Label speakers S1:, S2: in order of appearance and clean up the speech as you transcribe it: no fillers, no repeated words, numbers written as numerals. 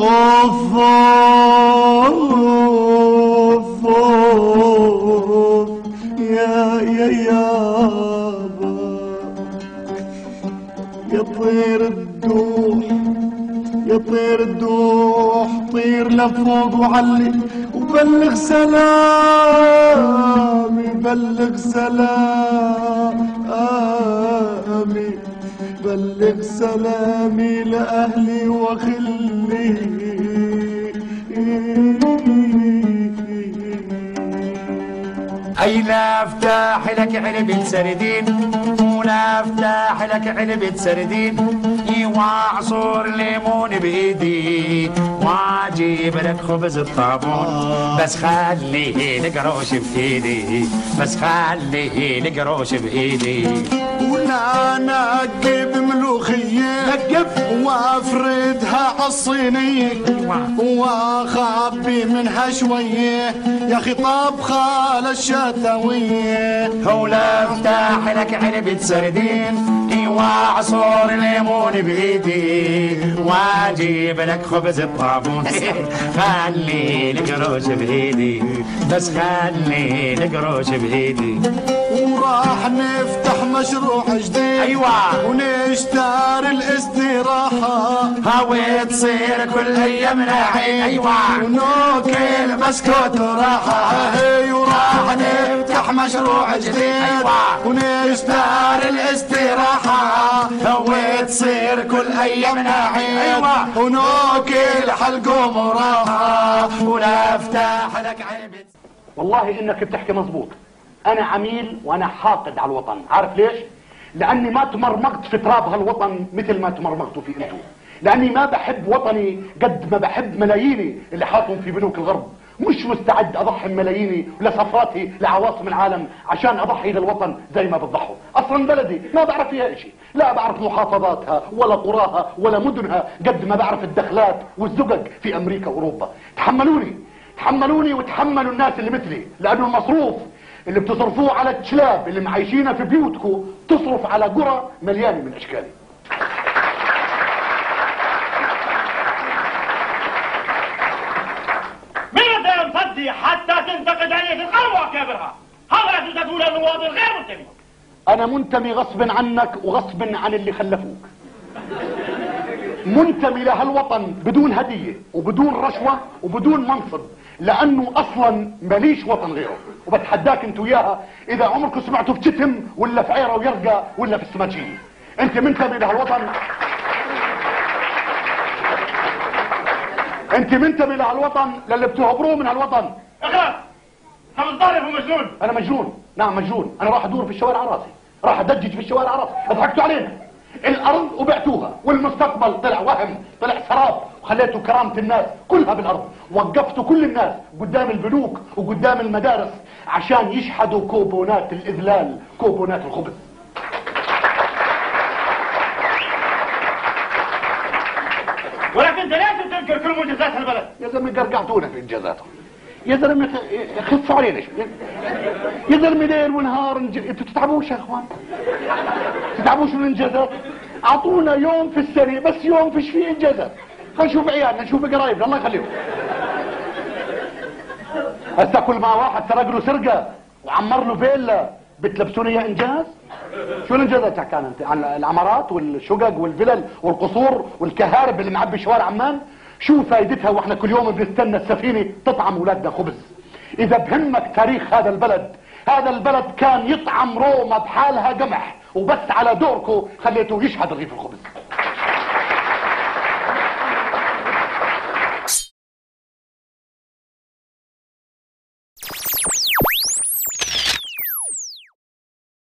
S1: اوف اوف اوف يا يابا يا طير الدوح يا طير الدوح طير لفوق وعلي وبلغ سلامي بلغ سلامي بلغ سلامي لأهلي وخلي
S2: اي لا افتح لك علبة سردين ولا افتح لك علبة سردين واعصر ليمون بايدي واجيب لك خبز الطابون بس خليه القروش بايدي بس خليه القروش بايدي
S1: ولا نقب ملوخية نقب وافردها عالصينية واخبي منها شوية يا اخي طبخة للشتوية
S2: ولا افتح لك علبة سردين واعصر ليمون بايدي واجيب لك خبز الطابون خلي القروش بايدي بس خلي القروش بايدي
S1: وراح نفتح مشروع جديد
S2: ايوه
S1: ونشتري الاستراحة
S2: وتصير كل ايامنا عيد ايوه
S1: ونوكل بسكوت وراحة
S2: وراح نفتح مشروع جديد ايوه
S1: ونشتري الاستراحة
S2: وتصير كل ايامنا عيد
S1: ايوه ونوكل حلقوم وراحة
S2: ولا افتح لك علبة.
S3: والله انك بتحكي مظبوط. انا عميل وانا حاقد على الوطن، عارف ليش؟ لاني ما تمرمغت في تراب هالوطن مثل ما تمرمغتوا فيه انتم، لاني ما بحب وطني قد ما بحب ملاييني اللي حاطهم في بنوك الغرب. مش مستعد اضحي ملاييني لسفراتي لعواصم العالم عشان اضحي للوطن زي ما بتضحوا. اصلا بلدي ما بعرف فيها اشي، لا بعرف محافظاتها ولا قراها ولا مدنها قد ما بعرف الدخلات والزقق في امريكا واوروبا. تحملوني تحملوني وتحملوا الناس اللي مثلي، لانه المصروف اللي بتصرفوه على الكلاب اللي معيشينها في بيوتكم تصرف على قرى مليانه من اشكالي.
S4: حتى تنتقد عليه القوم واكابرها، هذا تقول المواطن غير منتمي.
S3: انا منتمي غصب عنك وغصب عن اللي خلفوك. منتمي لهالوطن بدون هديه وبدون رشوه وبدون منصب، لانه اصلا ماليش وطن غيره. وبتحداك انت وياها اذا عمركم سمعتوا في شتم ولا في عيره ويرقى ولا في السماجيه. انت منتمي لهالوطن، انت منتمي لهالوطن للي بتهبروه من هالوطن.
S4: اخلاص هذا الظالم ومجنون.
S3: انا مجنون، نعم مجنون. انا راح ادور في الشوارع راسي، راح ادجج في الشوارع راسي. ضحكتوا علينا. الارض وبعتوها والمستقبل طلع وهم، طلع سراب، وخليتوا كرامه الناس كلها بالارض. وقفتوا كل الناس قدام البنوك وقدام المدارس عشان يشحدوا كوبونات الاذلال، كوبونات الخبز.
S4: ولكن انت لازم تنكر كل منجزات هالبلد.
S3: يا زلمه قرقعتونا في انجازاتهم. يا زلمه خفوا علينا شوي. يا زلمه ليل ونهار انتوا تتعبوش يا اخوان؟ تتعبوش من الانجازات؟ اعطونا يوم في السنه، بس يوم فيش فيه انجازات. خلينا نشوف عيالنا، نشوف قرايبنا، الله يخليهم. هسه كل ما واحد سرق له سرقه وعمر له فيلا بتلبسوني اياه انجاز؟ شو الانجازات تحكي عنها انت؟ عن العمارات والشقق والفلل والقصور والكهارب اللي معبي شوارع عمان؟ شو فايدتها واحنا كل يوم بنستنى السفينه تطعم اولادنا خبز؟ اذا بهمك تاريخ هذا البلد، هذا البلد كان يطعم روما بحالها قمح، وبس على دوركم خليته يشحد رغيف الخبز.